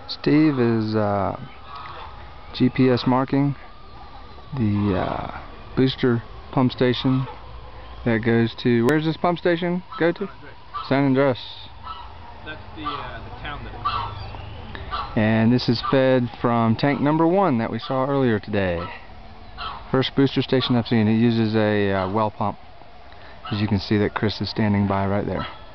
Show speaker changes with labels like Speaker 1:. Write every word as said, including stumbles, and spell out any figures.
Speaker 1: Steve is uh, G P S marking the uh, booster pump station that goes to, where's this pump station go to? San Andres.
Speaker 2: That's the, uh, the town that it is.
Speaker 1: And this is fed from tank number one that we saw earlier today. First booster station I've seen. It uses a uh, well pump. As you can see that Chris is standing by right there.